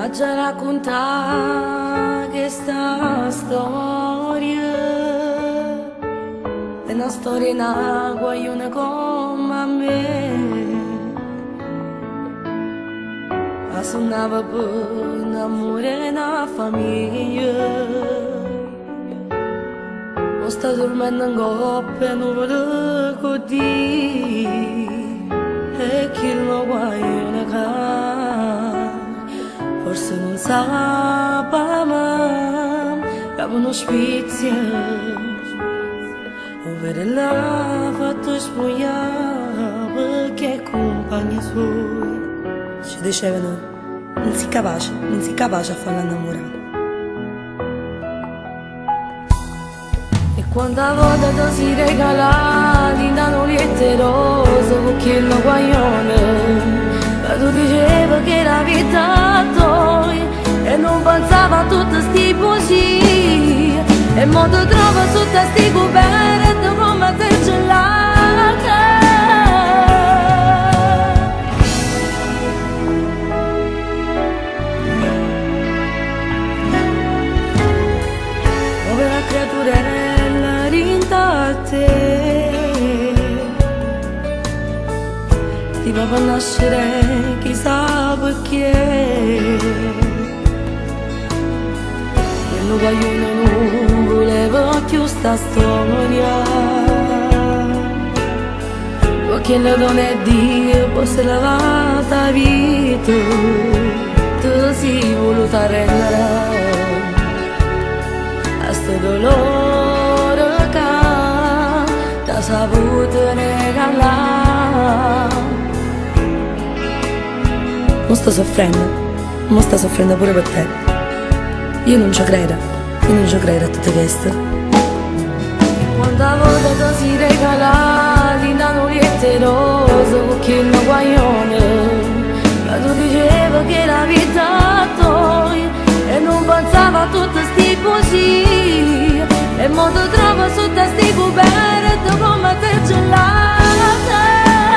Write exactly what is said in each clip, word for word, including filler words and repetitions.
già raccontare questa storia, è una storia in acqua, io ne come me. Ma suonava per un amore e una famiglia, non sta dormendo in coppia, non vuole così, e chi lo guaio ne ca. Forse non sa ma che uno spizio ovvero l'ha fatto spogliare perché compagni suoi ci dicevano non si capace, non si capace a farla innamorare. E quando a volte si regala di nanoliette rose con chi lo guaglione, tu diceva che era vita tua e non pensava a tutte sti poesie, e mo ti trova sotto sti coperti come te gelata. Povera creaturella rinta a te, ti va per nascere chissà perché, e lo guaglione non voleva più sta storia, perché la donna è Dio poi si è lavata vita, tu si voluta rendere a sto dolore che ti saputo regalare. Non sto soffrendo, non sto soffrendo pure per te. Io non ci credo, io non ci credo a tutte queste. Quando a volte si regala di nanoliette rose con chi lo guaglione, ma tu diceva che era vita tua e non pensava a tutte sti poesie, e mo ti trova sotto sti coperti come te gelata.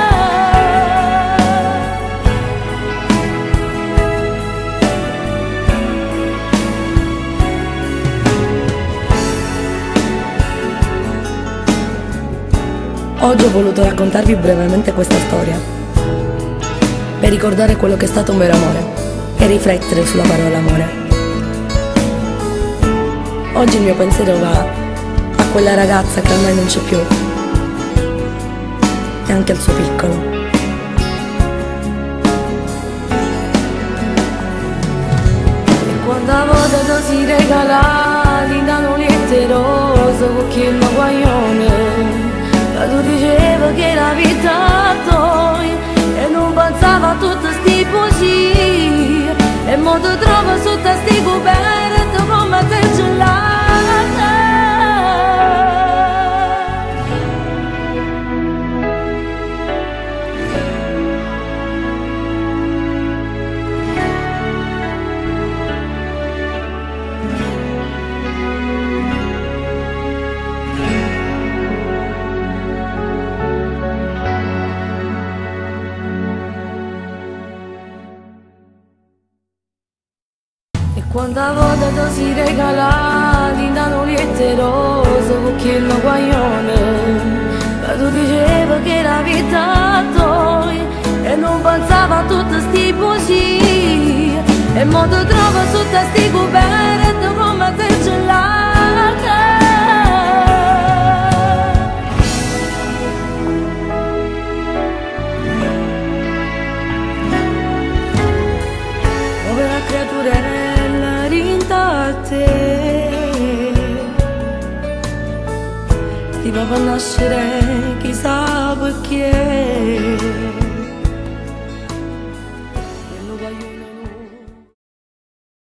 Oggi ho voluto raccontarvi brevemente questa storia per ricordare quello che è stato un vero amore e riflettere sulla parola amore. Oggi il mio pensiero va a quella ragazza che ormai non c'è più e anche al suo piccolo. E quando a volte si regala di nanoliette rose con chi lo guaglione, ma tu diceva che era vita tua e non pensava a tutte sti poesie, e mo ti trova sotto sti coperti come te gelata. Quando a volte si regala di nanoliette rose con chi lo guaglione, ma tu diceva che era vita tua e non pensava a tutte sti poesie, e mo ti trova sotto sti coperti come te gelata. Povera creaturella rinta a te, ti va per nascere chissà perché.